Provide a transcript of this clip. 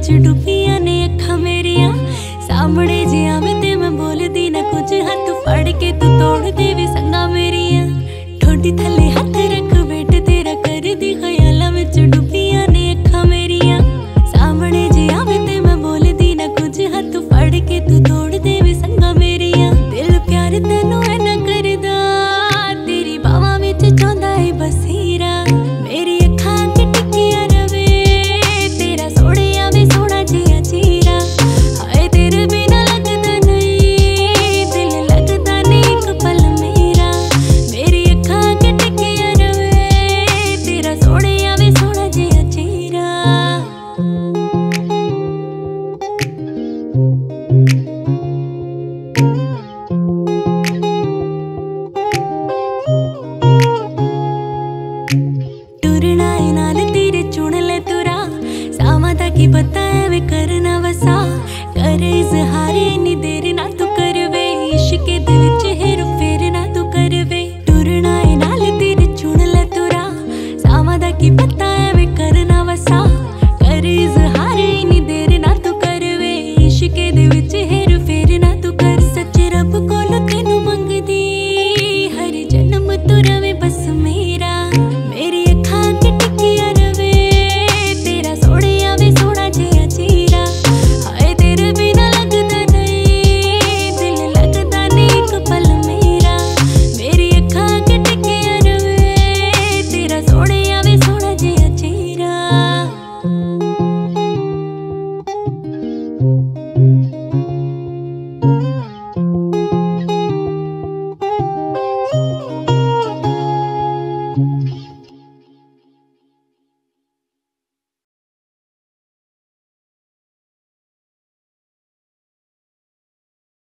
विच डुबियां ने अखां मेरिया। सामने जे आवे ते मैं बोलदी ना कुछ, हाथ फड़ के तू तोड़ देवे संगा मेरिया। ठोडी थल्ले हाथ रख बैठ तेरा कर दी ख्यालां विच डुबियां ने अखां मेरिया। सामने जे आवे ते मैं बोलदी ना कुछ, हाथ फड़ के तू तोड़ देवे संगा मेरिया। दिल प्यार तैनू इन्ना करदा, तेरी बावां विच चाहुंदा है बसेरा। मेरी अखां च टिकिया रवे तेरा सोहणिया वे सोहणा जिहा चेहरा। हाय तेरे बिना लगदा नहीं दिल, लगदा नहीं इक पल मेरा। मेरी अखां च टिकिया रवे तेरा सोहणिया वे सोहणा जिहा चेहरा। टुरना है नाल तेरे चुन ले तुरा, सावां दा की पता है वे करना वसा। करे इज़हार